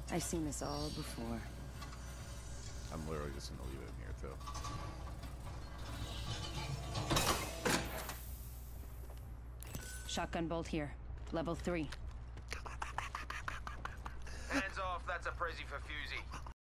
I've seen this all before. I'm literally just gonna leave it in here too. Shotgun bolt here. Level 3. Hands off, that's a Prezi for Fusey.